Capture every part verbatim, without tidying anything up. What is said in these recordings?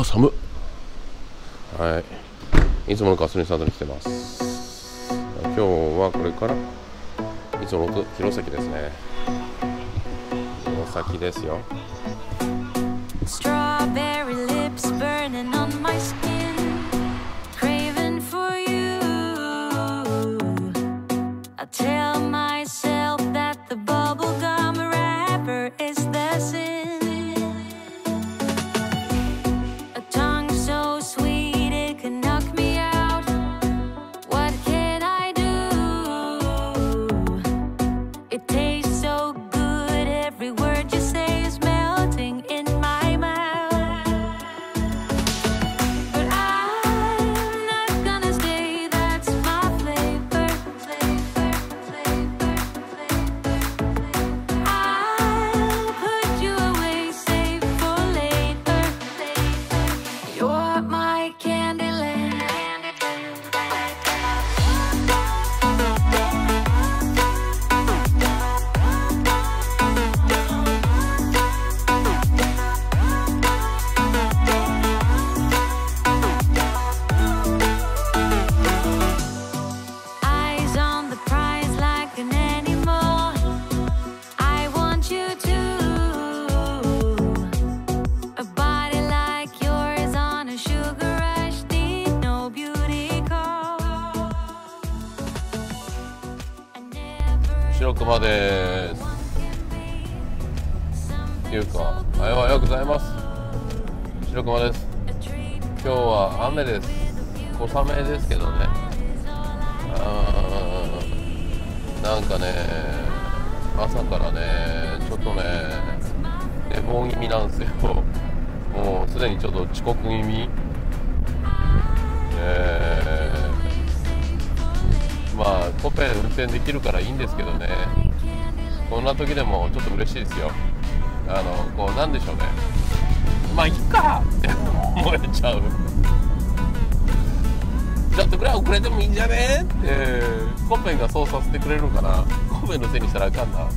寒っ。はい、いつものガソリンスタンドに来てます。今日はこれからいつもの弘前ですね。弘前ですよ。Strawberry lips burning on my skin, craving for you. I tell myself that the bubblegum wrapper is the sin. A tongue so sweet it can knock me out. What can I do? It tastes so good, every word you say is melting in my mouth. But I'm not gonna stay, that's my flavor, flavor, flavor, flavor. I'll put you away, save for later, later. You're my Candyland. Eyes on the prize like an animal. I want you to. A body like yours on a sugar rush, need no beauty call. I never 白熊です。っていうか、おはようございます。白熊です。今日は雨です。小雨ですけどね。あーなんかね、朝からね、ちょっとね、寝坊気味なんですよ。もうすでにちょっと遅刻気味。えー、まあコペン運転できるからいいんですけどね。こんな時でもちょっと嬉しいですよ。あのこうなんでしょうね。まあいっかって思えちゃう。ちょっとくらい遅れてもいいんじゃねってコペンがそうさせてくれるのかな。コペンのせいにしたらあかんな。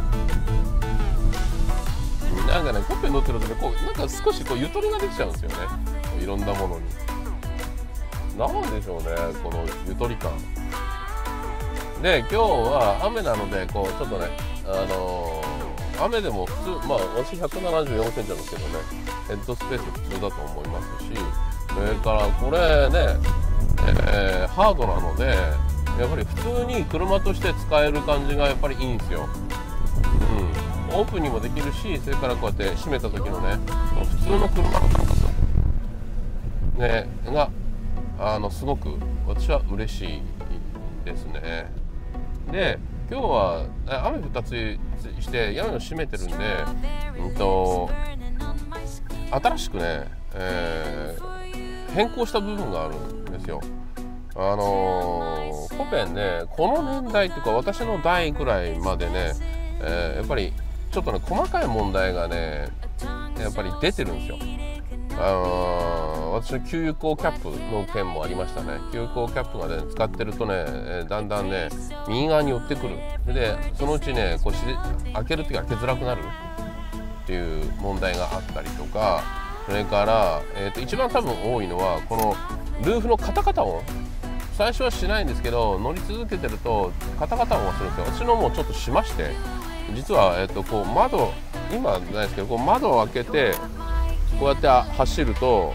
なんかね、コペン乗ってるとね、こうなんか少しこうゆとりができちゃうんですよね。いろんなものに。なんでしょうね、このゆとり感。で、今日は雨なので、こうちょっとね、あのー、雨でも普通、まあ私ひゃくななじゅうよんセンチなんですけどね、ヘッドスペース普通だと思いますし、それからこれね、えー、ハードなのでやっぱり普通に車として使える感じがやっぱりいいんですよ。うん、オープンにもできるし、それからこうやって閉めた時のね、普通の車の感覚、ね、があのすごく私は嬉しいですね。で、今日は雨降ったつして屋根を閉めてるんで、うんと新しくね、えー、変更した部分があるんですよ。あのー、コペンね、この年代っていうか私の代くらいまでね、えー、やっぱりちょっとね細かい問題がねやっぱり出てるんですよ。あのー、私の給油口キャップの件もありましたね。給油口キャップがね使ってるとね、だんだんね右側に寄ってくる。でそのうちねこうし開けるとき開けづらくなるっていう問題があったりとか、それから、えー、と一番多分多いのはこのルーフのカタカタ音。最初はしないんですけど乗り続けてるとカタカタ音がするんですよ。私のもちょっとしまして、実は、えー、とこう窓今ないですけどこう窓を開けてこうやって走ると、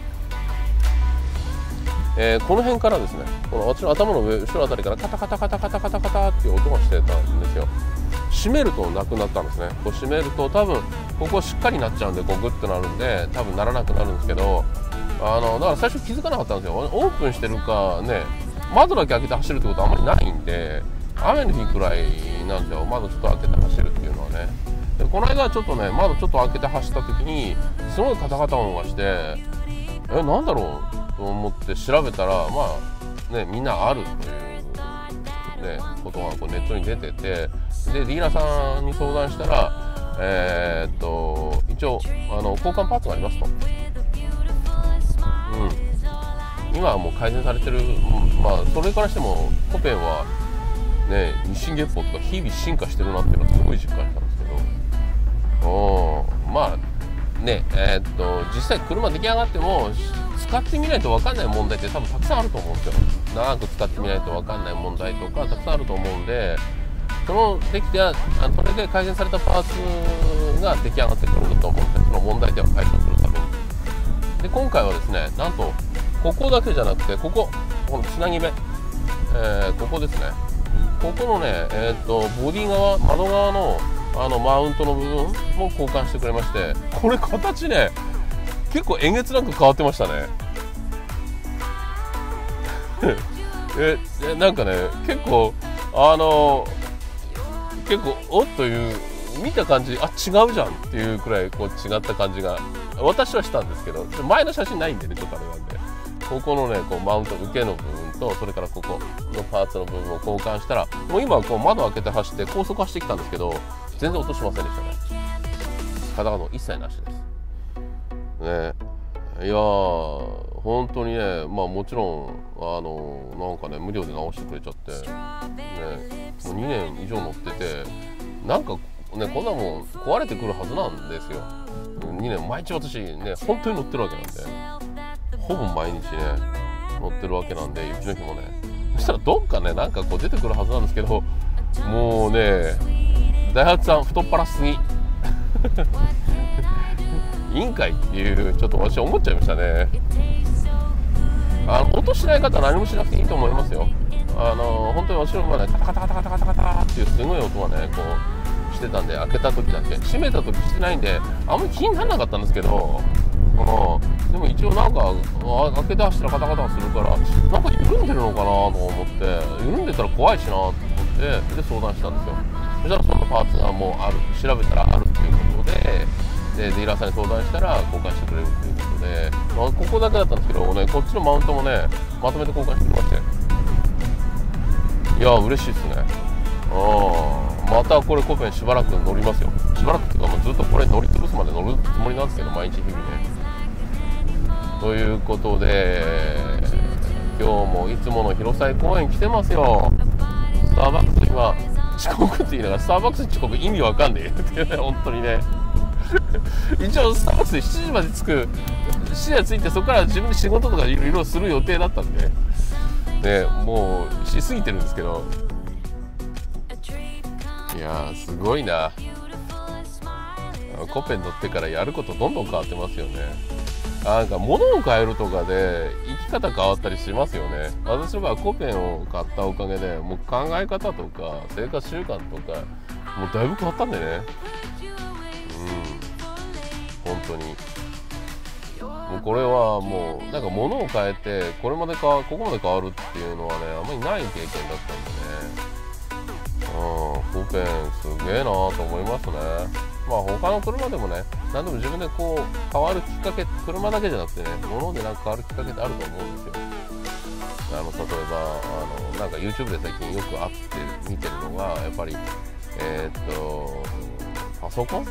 えー、この辺からですね、この私の頭の上後ろあたりからカタカタカタカタカタカタっていう音がしてたんですよ。閉めるとなくなったんですね。こう閉めると多分ここしっかりになっちゃうんでこうグッとなるんで多分ならなくなるんですけど、あのだから最初気づかなかったんですよ。オープンしてるかね、窓だけ開けて走るってことはあんまりないんで、雨の日くらいなんですよ、窓ちょっと開けて走るっていうのはね。でこの間ちょっとね窓ちょっと開けて走った時にすごいカタカタ音がして、えなんだろうと思って調べたら、まあねみんなあるというねことがこうネットに出てて、でディーラーさんに相談したら、えー、っと一応あの交換パーツがありますと。うん、今はもう改善されてる。まあそれからしてもコペンはね日進月歩とか日々進化してるなっていうのはすごい実感したんですけど、おまあねえー、っと実際車出来上がっても使ってみないと分かんない問題って多分たくさんあると思うんですよ。長く使ってみないと分かんない問題とかたくさんあると思うんで、そのできてあそれで改善されたパーツが出来上がってくるんだと思うんで、その問題点を解消するために。で今回はですね、なんとここだけじゃなくて、こここのつなぎ目、えー、ここですね、ここのね、えー、っとボディ側、窓側のあのマウントの部分も交換してくれまして、これ形ね結構えげつなく変わってましたねええなんかね結構あの結構おっという見た感じ、あ違うじゃんっていうくらいこう違った感じが私はしたんですけど、前の写真ないんでねちょっとあれなんで、ここのねこうマウント受けの部分とそれからここのパーツの部分を交換したら、もう今はこう窓開けて走って高速走ってきたんですけど全然落としませんでしたね。片側の一切なしですね。いやー本当にね、まあもちろんあのなんかね無料で直してくれちゃってね、もうにねん以上乗ってて、なんかねこんなもん壊れてくるはずなんですよ。にねん毎日私ね本当に乗ってるわけなんで、ほぼ毎日ね乗ってるわけなんで、雪の日もね、そしたらどっかねなんかこう出てくるはずなんですけど、もうねダイハツさん太っ腹すぎいいんかいっていうちょっと私思っちゃいましたね。あの音しない方は何もしなくていいと思いますよ。あの本当に私のまでカタカタカタカタカタカタっていうすごい音がねこうしてたんで、開けた時だけ、閉めた時してないんであんまり気にならなかったんですけど、うん、でも一応なんか開けて走ったらカタカタするからなんか緩んでるのかなと思って、緩んでたら怖いしなと思ってで相談したんですよ。そしたらそのパーツがもうある、調べたらあるっていうことで、でディーラーさんに相談したら交換してくれるということで、まあ、ここだけだったんですけどね、こっちのマウントもねまとめて交換してくれまして、いやー嬉しいですね。あまたこれコペンしばらく乗りますよ。しばらくっていうかもうずっとこれ乗り潰すまで乗るつもりなんですけど、毎日日々ね。ということで今日もいつもの弘前公園来てますよ。スターバックス今遅刻って言いながらスターバックス遅刻意味わかんねえってね本当にね一応スターバックスしちじまで着く、しちじまで着いてそこから自分で仕事とかいろいろする予定だったんでね、もうしすぎてるんですけど、いやーすごいな、コペン乗ってからやることどんどん変わってますよね。なんか物を変えるとかで生き方変わったりしますよね。私の場合はコペンを買ったおかげでもう考え方とか生活習慣とかもうだいぶ変わったんでね、うん本当にもうこれはもうなんか物を変えてこれまでかここまで変わるっていうのはねあんまりない経験だったんでね、うんコペンすげえなと思いますね。まあ他の車でもね何でも自分でこう変わるきっかけ、車だけじゃなくてね物でなんか変わるきっかけってあると思うんですよ。あの例えばあのなんか YouTube で最近よく会って見てるのがやっぱりえー、っとパソコン、うん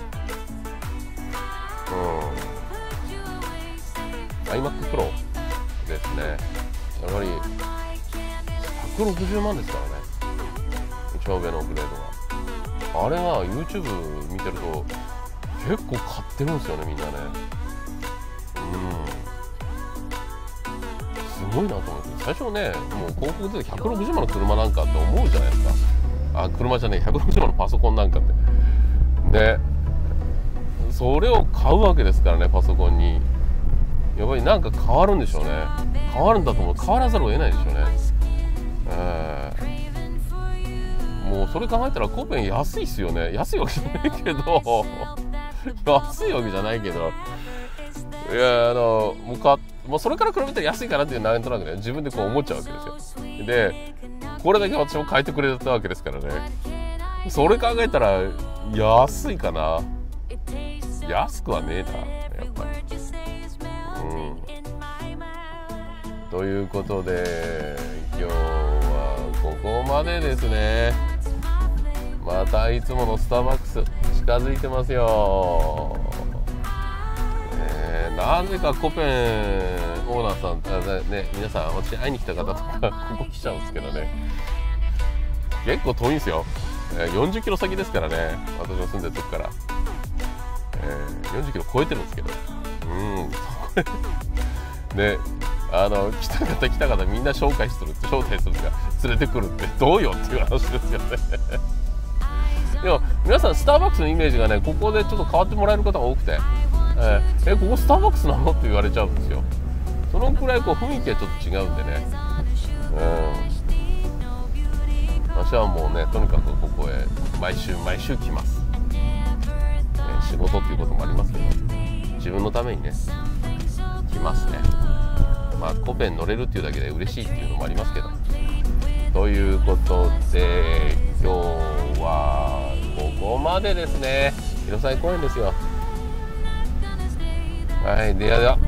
iMac Pro ですね。やっぱりひゃくろくじゅうまんですからね、一番上のグレードが。あれは YouTube 見てると結構買ってるんですよねみんなね。うんすごいなと思って、最初ねもう広告でひゃくろくじゅうまんの車なんかって思うじゃないですか。あ車じゃねえひゃくろくじゅうまんのパソコンなんかってね、それを買うわけですからね。パソコンにやっぱりなんか変わるんでしょうね。変わるんだと思う。変わらざるを得ないでしょうね。えーもうそれ考えたらコペン安いっすよね。安いわけじゃないけど安いわけじゃないけどいやあのもうかもうそれから比べたら安いかなっていうなんとなくね自分でこう思っちゃうわけですよ。でこれだけ私も変えてくれたわけですからね。それ考えたら安いかな。安くはねえなやっぱり。うんということで今日はここまでですね。またいつものスターバックス近づいてますよ、えー、なぜかコペンオーナーさん、ね、皆さん私会いに来た方とかここ来ちゃうんですけどね、結構遠いんですよ、えー、よんじゅっキロ先ですからね私の住んでるとこから、 えー、よんじゅっキロ超えてるんですけど、うんで、あの来た方来た方みんな紹介するって招待するって連れてくるってどうよっていう話ですよねでも皆さんスターバックスのイメージがね、ここでちょっと変わってもらえる方が多くて、えー、えここスターバックスなのって言われちゃうんですよ。そのくらいこう雰囲気はちょっと違うんでね、うん、私はもうねとにかくここへ毎週毎週来ます、えー、仕事っていうこともありますけど自分のためにね来ますね。まあコペン乗れるっていうだけで嬉しいっていうのもありますけど、ということで今日はここまでですね。弘前公園ですよ。はい、ではでは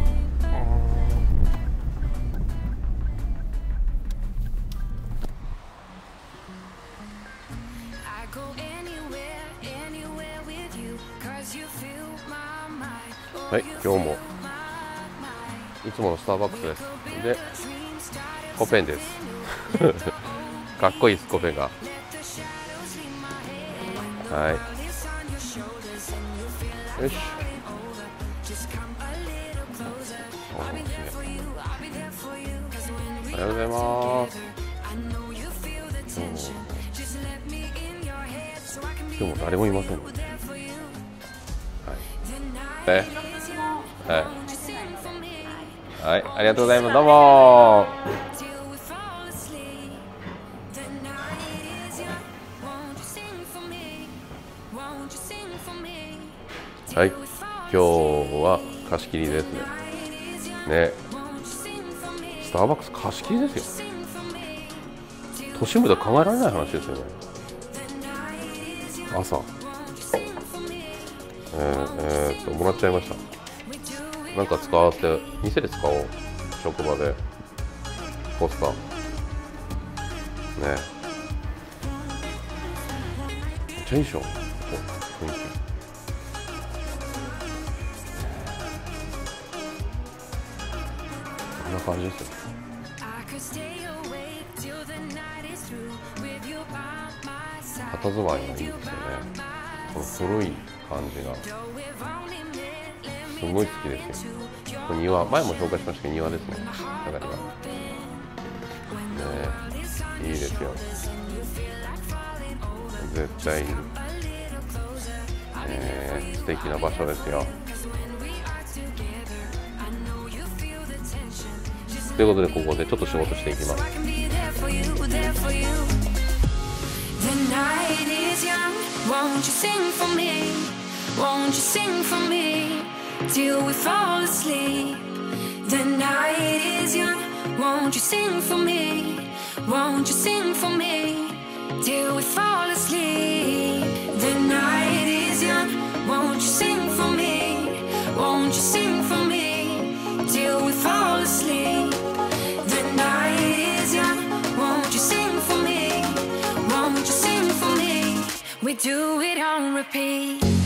はい、今日もいつものスターバックスです。で、コペンですかっこいいです、コペンが。はい、よし、おはようございます。今日も誰もいませんね。はい、はいはい、ありがとうございます。どうもはい、今日は貸し切りですね。ね、スターバックス貸し切りですよ。都心部では考えられない話ですよね。朝、えー、えー、っともらっちゃいました。なんか使って店で使おう。職場でポスターね。めっちゃいいでしょ、雰囲気。こんな感じですよ。佇まいがいいですよね。この古い感じがすごい好きですよ。庭、前も紹介しましたけど庭ですね。中にはね、いいですよ。絶対に、えー、素敵な場所ですよ。ということでここでちょっと仕事していきます。Till we fall asleep. The night is young. Won't you sing for me? Won't you sing for me? Till we fall asleep. The night is young. Won't you sing for me? Won't you sing for me? Till we fall asleep. The night is young. Won't you sing for me? Won't you sing for me? We do it on repeat.